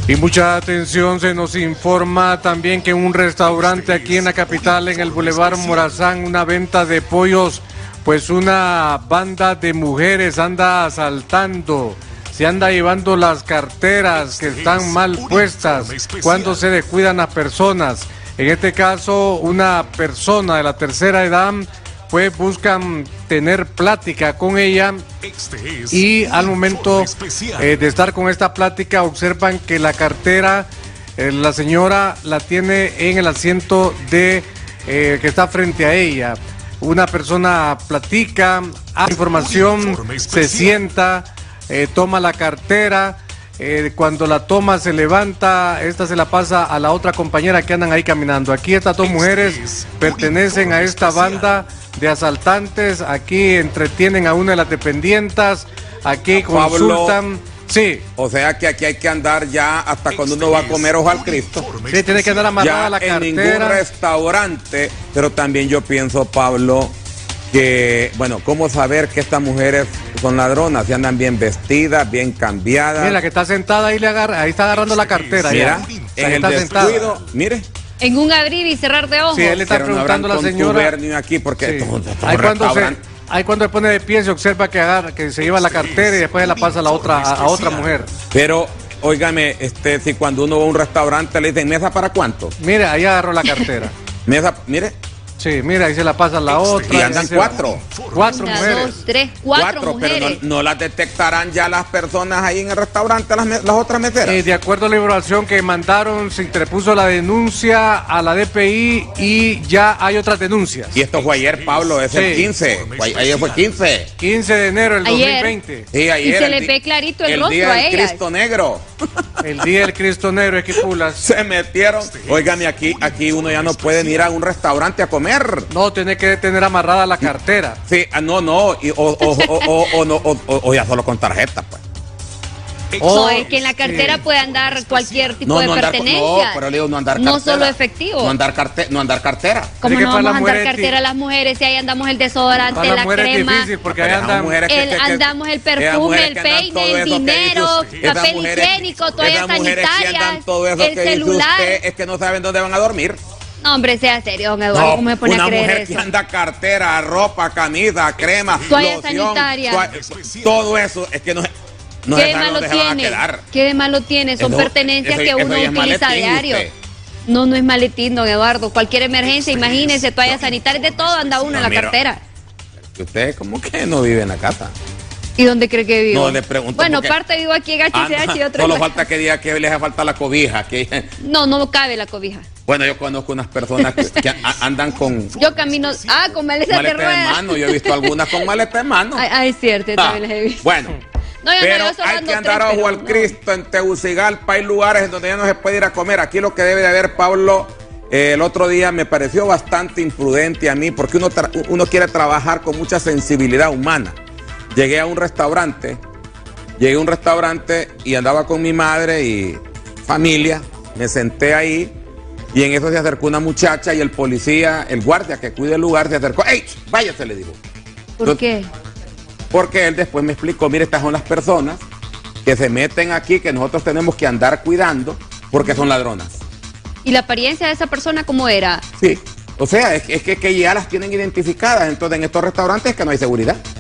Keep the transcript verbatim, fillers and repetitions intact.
Y mucha atención, se nos informa también que en un restaurante aquí en la capital, en el Boulevard Morazán, una venta de pollos, pues una banda de mujeres anda asaltando, se anda llevando las carteras que están mal puestas cuando se descuidan las personas. En este caso, una persona de la tercera edad, pues buscan tener plática con ella y al momento eh, de estar con esta plática observan que la cartera, eh, la señora la tiene en el asiento de eh, que está frente a ella. Una persona platica, hace información, se sienta, eh, toma la cartera. Eh, cuando la toma se levanta, esta se la pasa a la otra compañera que andan ahí caminando. Aquí estas dos mujeres pertenecen a esta banda de asaltantes, aquí entretienen a una de las dependientas, aquí consultan. Pablo, sí. O sea que aquí hay que andar ya hasta cuando uno va a comer ojo al Cristo. Sí, tiene que andar amarrada ya la cartera. En ningún restaurante, pero también yo pienso, Pablo, que, bueno, ¿cómo saber que estas mujeres son ladronas? Si andan bien vestidas, bien cambiadas. Mira, la que está sentada ahí, le agarra, ahí está agarrando la cartera. Mira, ya. en el descuido, sentada. Mire. En un abrir y cerrar de ojos. Sí, él le está Pero preguntando no a la señora. Aquí porque Sí. esto, esto Ahí, es cuando se, ahí cuando se pone de pie se observa que agarra, que se lleva la cartera y después se la pasa a la otra, a, a otra mujer. Pero, óigame, este, si cuando uno va a un restaurante le dicen, ¿mesa para cuánto? Mire, ahí agarró la cartera. Mesa, mire. Sí, mira, ahí se la pasa a la otra. Y andan cuatro. Cuatro Una, mujeres. dos, tres, cuatro, Cuatro, mujeres. pero no, no las detectarán ya las personas ahí en el restaurante, las, las otras meseras. Eh, de acuerdo a la información que mandaron, se interpuso la denuncia a la D P I y ya hay otras denuncias. Y esto fue ayer, Pablo, es Sí. el quince. Fue- ayer fue quince. quince de enero del Ayer. dos mil veinte. Sí, ayer, Y se el le di- ve clarito el rostro día a del ellas. Cristo Negro. El día del Cristo Negro, Esquipulas. Se metieron. Óigame, aquí, aquí uno ya no puede ir a un restaurante a comer. No, tiene que tener amarrada la cartera. Sí, ah, no, no, y- o, o, o, o, o no, o, o- o ya solo con tarjeta, pues. No, Oh, es que en la cartera sí. puede andar cualquier tipo No, de no andar, pertenencia. no, pero le digo no andar No cartera. solo efectivo. No andar, carte, no andar cartera. ¿Cómo Es que no para vamos las a andar mujeres cartera ti- las mujeres si ahí andamos el desodorante, Para las la mujeres es crema, difícil porque ahí Pero esas andan. mujeres que- el, que- que- andamos el esas perfume, mujeres el que andan peine, todo el eso que dice dinero, usted, esas papel mujeres- higiénico, toallas esas mujeres que sanitarias, andan todo eso el que dice celular. usted es que no saben dónde van a dormir. No, hombre, sea serio, don Eduardo, No, ¿cómo me pone una a creer mujer eso? que anda cartera, ropa, camisa, crema, Toalla loción, sanitaria. toa- todo eso es que no, no ¿Qué se de sabe malo dónde se van a tiene? quedar. ¿Qué de malo tiene? Son Eso- pertenencias eso- que eso uno ya es utiliza a maletín, diario. usted. No, no es maletín, don Eduardo. Cualquier emergencia, imagínese, toallas sanitarias, de todo anda uno en la mira. cartera. Usted como que no vive en la casa. ¿Y dónde cree que vivo? No, le pregunto Bueno, porque- parte vivo aquí en H C H y Anda, otra solo en la- falta que diga que les hace falta la cobija. Que, No, no cabe la cobija. bueno, yo conozco unas personas que, que a- andan con Yo camino... Ah, con maleta de maleta de ruedas. mano. Yo he visto algunas con maleta de mano. Ay, ay, es cierto, yo Ah, también las he visto. bueno, No, yo no, pero yo solo hay ando que andar tres, ojo pero al no. Cristo en Tegucigalpa. Hay lugares en donde ya no se puede ir a comer. Aquí lo que debe de haber, Pablo, eh, el otro día me pareció bastante imprudente a mí porque uno, tra- uno quiere trabajar con mucha sensibilidad humana. Llegué a un restaurante, llegué a un restaurante y andaba con mi madre y familia. Me senté ahí y en eso se acercó una muchacha y el policía, el guardia que cuida el lugar, se acercó. ¡Ey! Váyase, le digo. ¿Por qué? Porque él después me explicó, mire, estas son las personas que se meten aquí, que nosotros tenemos que andar cuidando porque son ladronas. ¿Y la apariencia de esa persona cómo era? Sí, o sea, es, es que, que ya las tienen identificadas, entonces en estos restaurantes es que no hay seguridad.